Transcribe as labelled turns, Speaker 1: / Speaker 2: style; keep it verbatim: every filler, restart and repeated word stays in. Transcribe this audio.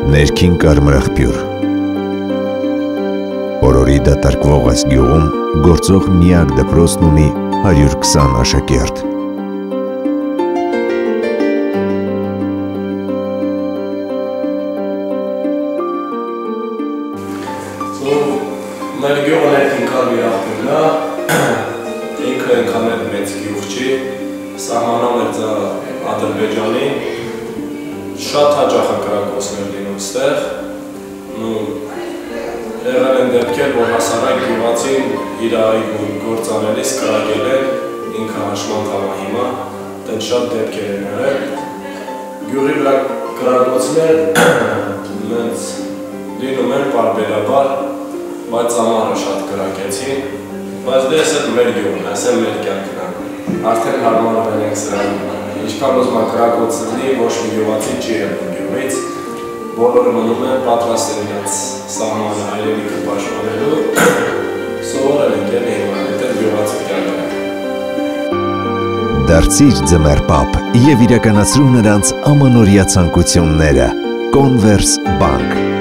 Speaker 1: Ներքին կարմրախպյուր։ Օրորի դատարկվող այս գյուղում գործող միակ դպրոցն ունի հարյուր քսան աշակերտ։
Speaker 2: Մեր գյուղը ներքին կարմրախպյուրն է, ինքը այնքան էլ մեծ գյուղ չի, սահմանամերձ է Ադրբեջանին, շատ հաճախ է կրակոցներ լինում ստեղ, եղել են դեպքեր, որ հասարակ գյուղացին իր այգուն գործանելիս կրակել են, ինքը հաշման կամա հիմա, դեն շատ դեպքեր են եղել։ Գյուղի վրա կրակոցներ մենց լինում են պարբերաբար, բայց ամառը շատ կրակեցին, բայց դե ես էդ մեր գյուղն, ես եմ մեր կյանքն է, արդեն հարմարվել ենք սրան, ինչքան ուզում է կրակոց լինի, ոչ մի գյուղացի չի ելնում գյուղից, բոլորը մնում են պատրաստ են իրենց սահմանը հայրենիքը պաշտպանելու, սովորել ենք էլ հիմա, դա գյուղացի կյանքն է։
Speaker 1: Դարձիր ձմեռ պապ և իրականացրու նրանց ամանորյա ցանկությունները։ Converse Bank